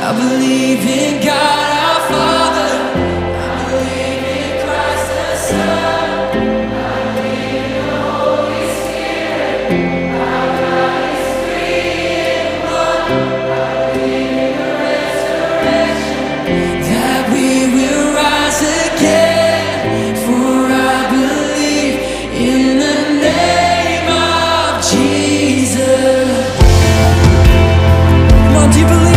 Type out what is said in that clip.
I believe in God our Father. I believe in Christ the Son. I believe in the Holy Spirit. Our God is three in one. I believe in the resurrection, that we will rise again. For I believe in the name of Jesus. Come on, do you believe?